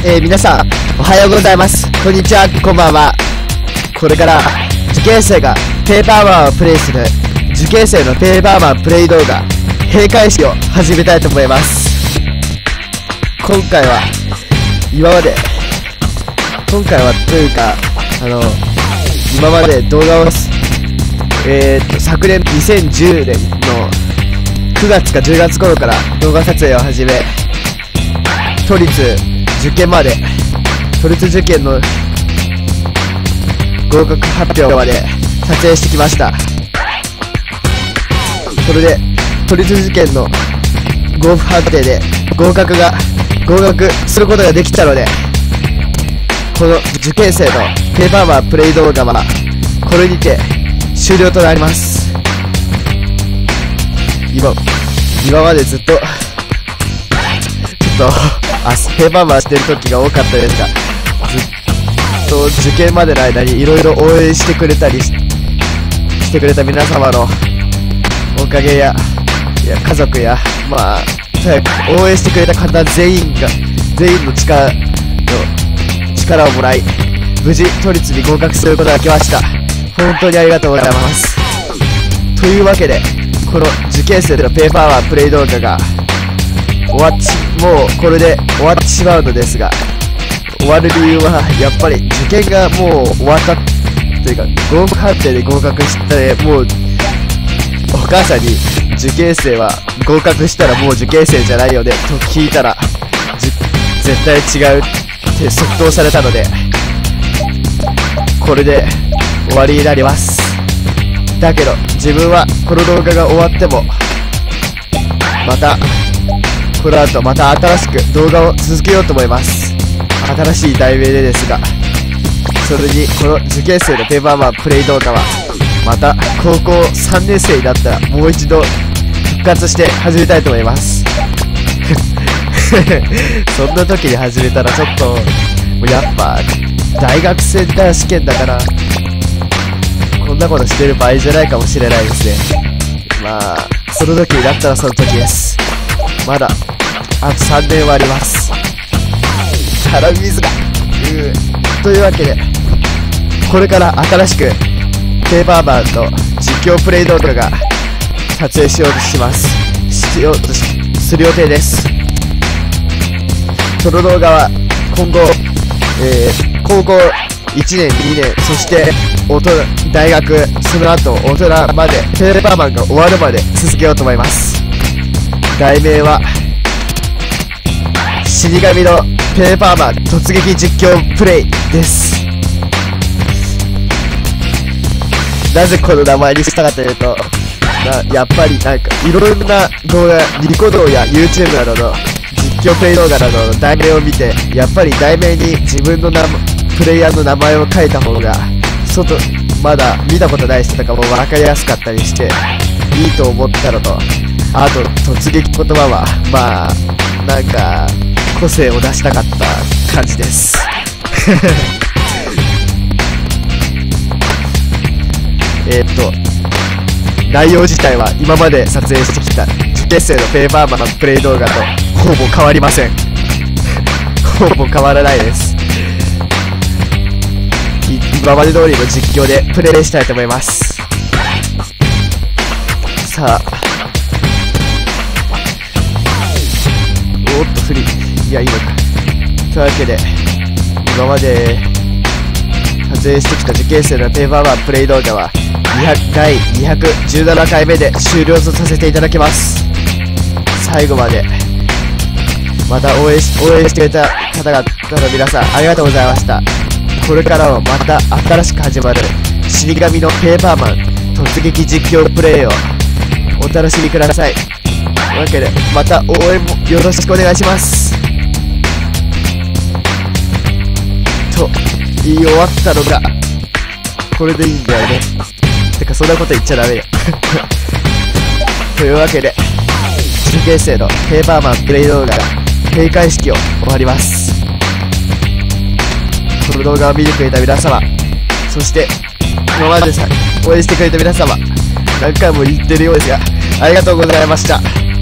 皆さん、おはようございます。こんにちは、こんばんは。これから、受験生がペーパーマンをプレイする、受験生のペーパーマンプレイ動画、閉会式を始めたいと思います。今回はというか、今まで動画を、昨年2010年の9月か10月頃から動画撮影を始め、都立受験の合格発表まで撮影してきました。それで都立受験の合格判定で合格することができたので、この受験生のペーパーマンプレイ動画はこれにて終了となります。今までずっとペーパーマンしてる時が多かったですが、ずっと受験までの間にいろいろ応援してくれた皆様のおかげや家族や、応援してくれた方全員の力をもらい、無事都立に合格することができました。本当にありがとうございます。というわけで、この受験生でのペーパーマンプレイ動画がもうこれで終わってしまうのですが、終わる理由はやっぱり受験がもう終わったというか、合格判定で合格してもうお母さんに受験生は合格したらもう受験生じゃないよねと聞いたら、絶対違うって即答されたので、これで終わりになります。だけど自分はこの動画が終わってもこの後また新しく動画を続けようと思います。新しい題名でですが、それにこの受験生のペーパーマンプレイ動画はまた高校3年生になったらもう一度復活して始めたいと思います。そんな時に始めたらちょっともうやっぱ大学生試験だからこんなことしてる場合じゃないかもしれないですね。その時になったらその時です。まだあと3年はあります。鼻水がというわけで、これから新しくペーパーマンの実況プレイ動画が撮影する予定です。その動画は今後、高校1年2年そして大学、その後大人までペーパーマンが終わるまで続けようと思います。題名は死神のペーパーマン突撃実況プレイです。なぜこの名前にしたかというと、やっぱりいろんな動画、ニコ動や YouTube などの実況プレイ動画などの題名を見て、やっぱり題名に自分のプレイヤーの名前を書いた方がまだ見たことない人とかも分かりやすかったりしていいと思ったのと、あと突撃言葉は個性を出したかった感じです。内容自体は今まで撮影してきた受験生のペーパーマンのプレイ動画とほぼ変わりません。ほぼ変わらないです。今まで通りの実況でプレイしたいと思います。さあ、いやいいのか。というわけで、今まで撮影してきた受験生のペーパーマンプレイ動画は第217回目で終了とさせていただきます。最後までまた応援してくれた方々の皆さんありがとうございました。これからもまた新しく始まる死神のペーパーマン突撃実況プレイをお楽しみください。というわけで、また応援もよろしくお願いします。と言い終わったのがこれでいいんだよね。てかそんなこと言っちゃダメよ。というわけで、受験生のペーパーマンプレイ動画が閉会式を終わります。この動画を見てくれた皆様、そして今まで応援してくれた皆様、何回も言ってるようですがありがとうございました。